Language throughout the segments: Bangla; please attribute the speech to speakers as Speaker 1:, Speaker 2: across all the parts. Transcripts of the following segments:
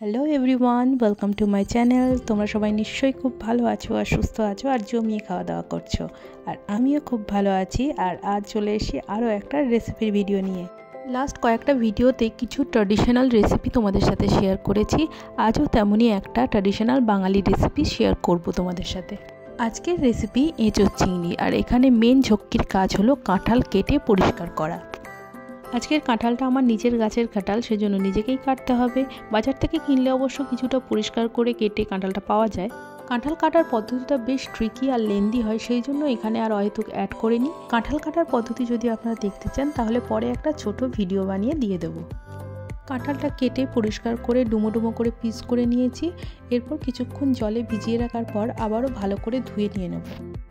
Speaker 1: Hello everyone, welcome to my channel. তোমরা সবাই নিশ্চয়ই খুব ভালো আছো আর সুস্থ আছো আর জমিয়ে খাওয়া দাওয়া করছো, আর আমিও খুব ভালো আছি। আর আজ চলে এসেছি আরও একটা রেসিপির ভিডিও নিয়ে। লাস্ট কয়েকটা ভিডিওতে কিছু ট্র্যাডিশনাল রেসিপি তোমাদের সাথে শেয়ার করেছি, আজও তেমনই একটা ট্র্যাডিশনাল বাঙালি রেসিপি শেয়ার করব তোমাদের সাথে। আজকের রেসিপি এঁচোড় চিংড়ি, আর এখানে মেন ঝক্কির কাজ হলো কাঁঠাল কেটে পরিষ্কার করা। আজকের কাঁঠালটা আমার নিজের গাছের কাঁঠাল, সেজন্য নিজেকেই কাটতে হবে। বাজার থেকে কিনলে অবশ্য কিছুটা পরিষ্কার করে কেটে কাঁঠালটা পাওয়া যায়। কাঁঠাল কাটার পদ্ধতিটা বেশ ট্রিকি আর লেন্দি হয়, সেই জন্য এখানে আর অহেতুক অ্যাড করিনি। কাঁঠাল কাটার পদ্ধতি যদি আপনারা দেখতে চান তাহলে পরে একটা ছোট ভিডিও বানিয়ে দিয়ে দেবো। কাঁঠালটা কেটে পরিষ্কার করে ডুমো ডুমো করে পিস করে নিয়েছি। এরপর কিছুক্ষণ জলে ভিজিয়ে রাখার পর আবারও ভালো করে ধুয়ে নিয়ে নেব।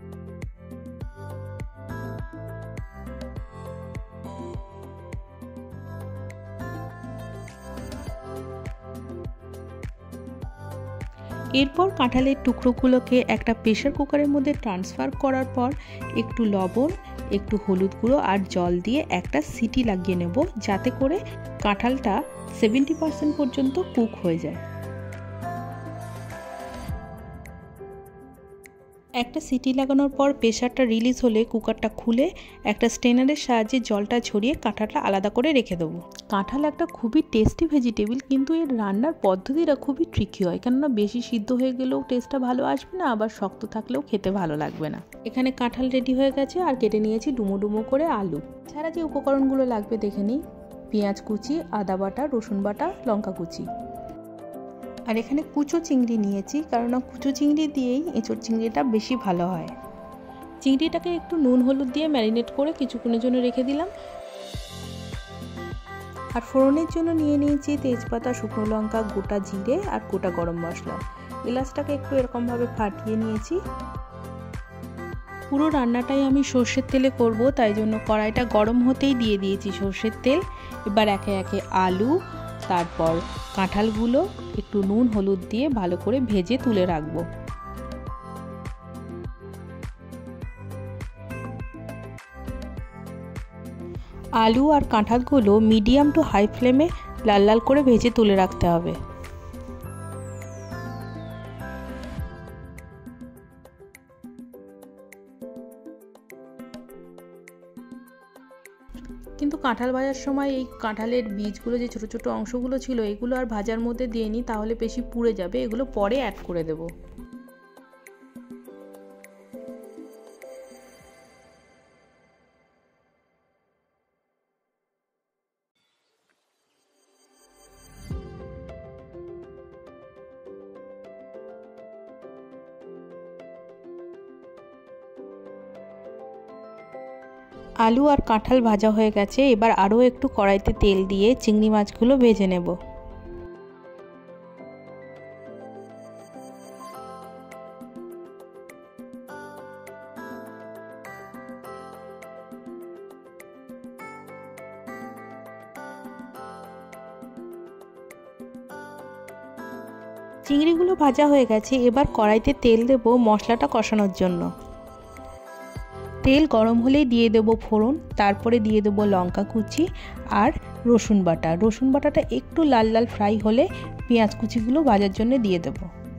Speaker 1: এরপর কাঁঠালের টুকরোগুলোকে একটা প্রেসার কুকারের মধ্যে ট্রান্সফার করার পর একটু লবণ, একটু হলুদ গুঁড়ো আর জল দিয়ে একটা সিটি লাগিয়ে নেব, যাতে করে কাঁঠালটা 70% পর্যন্ত কুক হয়ে যায়। একটা সিটি লাগানোর পর প্রেসারটা রিলিজ হলে কুকারটা খুলে একটা স্ট্রেনারের সাহায্যে জলটা ছড়িয়ে কাঁঠালটা আলাদা করে রেখে দেবো। কাঁঠাল একটা খুবই টেস্টি ভেজিটেবল, কিন্তু এর রান্নার পদ্ধতিটা খুবই ট্রিকি হয়, কেননা বেশি সিদ্ধ হয়ে গেলেও টেস্টটা ভালো আসবে না, আবার শক্ত থাকলেও খেতে ভালো লাগবে না। এখানে কাঁঠাল রেডি হয়ে গেছে, আর কেটে নিয়েছি ডুমো ডুমো করে আলু। ছাড়া যে উপকরণগুলো লাগবে দেখে নিই। পেঁয়াজ কুচি, আদা বাটা, রসুন বাটা, লঙ্কা কুচি। আর এখানে কুচো চিংড়ি নিয়েছি, কারণ কুচো চিংড়ি দিয়েই এঁচোড় চিংড়িটা বেশি ভালো হয়। চিংড়িটাকে একটু নুন হলুদ দিয়ে ম্যারিনেট করে কিছুক্ষণের জন্য রেখে দিলাম। আর ফোড়নের জন্য নিয়ে নিয়েছি তেজপাতা, শুকনো লঙ্কা, গোটা জিরে আর গোটা গরম মশলা। এলাচটাকে একটু এরকমভাবে ফাটিয়ে নিয়েছি। পুরো রান্নাটাই আমি সর্ষের তেলে করব, তাই জন্য কড়াইটা গরম হতেই দিয়ে দিয়েছি সর্ষের তেল। এবার একে একে আলু, তারপর কাঁঠালগুলো একটু নুন হলুদ দিয়ে ভালো করে ভেজে তুলে রাখবো। আলু আর কাঁঠালগুলো মিডিয়াম টু হাই ফ্লেমে লাল লাল করে ভেজে তুলে রাখতে হবে। কিন্তু কাঁঠাল ভাজার সময় এই কাঁঠালের বীজগুলো, যে ছোট ছোট অংশগুলো ছিল, এগুলো আর ভাজার মধ্যে দিয়ে নিই, তাহলে বেশি পুড়ে যাবে। এগুলো পরে অ্যাড করে দেব। আলু আর কাঁঠাল ভাজা হয়ে গেছে, এবার আরও একটু কড়াইতে তেল দিয়ে চিংড়ি মাছগুলো ভেজে নেব। চিংড়িগুলো ভাজা হয়ে গেছে, এবার কড়াইতে তেল দেব মশলাটা কষানোর জন্য। তেল গরম হলেই দিয়ে দেব ফোড়ন, তারপরে দিয়ে দেব লঙ্কা কুচি আর রসুন বাটা। রসুন বাটাটা একটু লাল লাল ফ্রাই হলে পেঁয়াজ কুচিগুলো ভাজার জন্য দিয়ে দেব।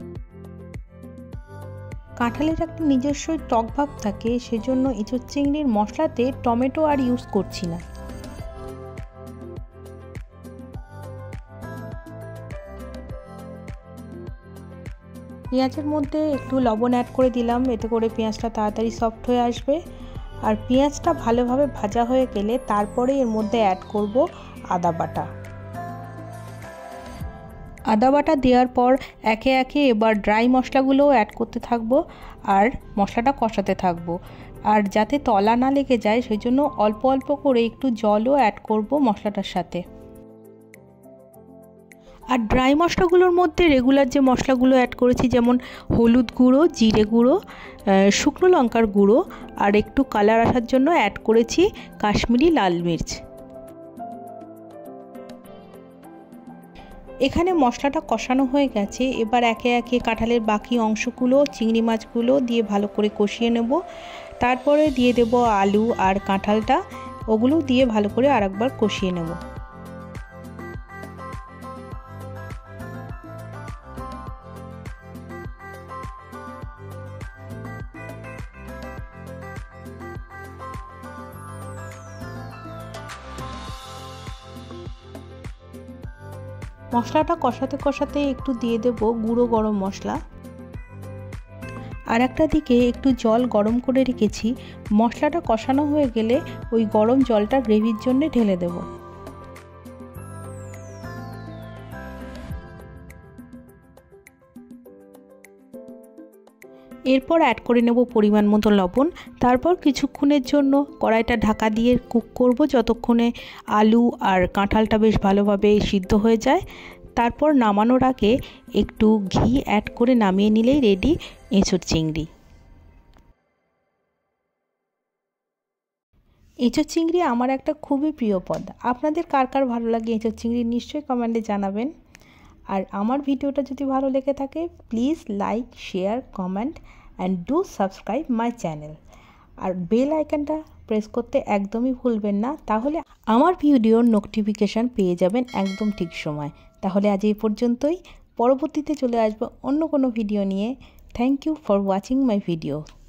Speaker 1: কাঁঠালের একটা নিজস্ব টক ভাব থাকে, সেজন্য এঁচোড় চিংড়ির মশলাতে টমেটো আর ইউজ করছি না। পেঁয়াজের মধ্যে একটু লবণ অ্যাড করে দিলাম, এতে করে পেঁয়াজটা তাড়াতাড়ি সফট হয়ে আসবে। আর পেঁয়াজটা ভালোভাবে ভাজা হয়ে গেলে তারপরে এর মধ্যে অ্যাড করব আদা বাটা। আদা বাটা দেওয়ার পর একে একে এবার ড্রাই মশলাগুলোও অ্যাড করতে থাকবো আর মশলাটা কষাতে থাকবো। আর যাতে তলা না লেগে যায় সেই জন্য অল্প অল্প করে একটু জলও অ্যাড করব মশলাটার সাথে। আর ড্রাই মশলাগুলোর মধ্যে রেগুলার যে মশলাগুলো অ্যাড করেছি, যেমন হলুদ গুঁড়ো, জিরে গুঁড়ো, শুকনো লঙ্কার গুঁড়ো, আর একটু কালার আসার জন্য অ্যাড করেছি কাশ্মীরি লাল মির্চ। এখানে মশলাটা কষানো হয়ে গেছে, এবার একে একে কাঁঠালের বাকি অংশগুলো, চিংড়ি মাছগুলো দিয়ে ভালো করে কষিয়ে নেব। তারপরে দিয়ে দেব আলু আর কাঁঠালটা, ওগুলো দিয়ে ভালো করে আরেকবার কষিয়ে নেব। মশলাটা কষাতে কষাতে একটু দিয়ে দেব গুঁড়ো গরম মশলা। আর একটা দিকে একটু জল গরম করে রেখেছি, মশলাটা কষানো হয়ে গেলে ওই গরম জলটা গ্রেভির জন্য ঢেলে দেব। এরপর অ্যাড করে নেব পরিমাণ মতো লবণ। তারপর কিছুক্ষণের জন্য কড়াইটা ঢাকা দিয়ে কুক করব যতক্ষণে আলু আর কাঁঠালটা বেশ ভালোভাবে সিদ্ধ হয়ে যায়। তারপর নামানোর আগে একটু ঘি অ্যাড করে নামিয়ে নিলেই রেডি এঁচোড় চিংড়ি। এঁচোড় চিংড়ি আমার একটা খুবই প্রিয় পদ। আপনাদের কার কার ভালো লাগে এঁচোড় চিংড়ি নিশ্চয়ই কমেন্টে জানাবেন। আর আমার ভিডিওটা যদি ভালো লেগে থাকে please like, share, comment and do subscribe my channel. আর বেল আইকনটা প্রেস করতে একদমই ভুলবেন না, তাহলে আমার ভিডিওর নোটিফিকেশান পেয়ে যাবেন একদম ঠিক সময়। তাহলে আজ এই পর্যন্তই, পরবর্তীতে চলে আসবো অন্য কোনো ভিডিও নিয়ে। Thank you for watching my video.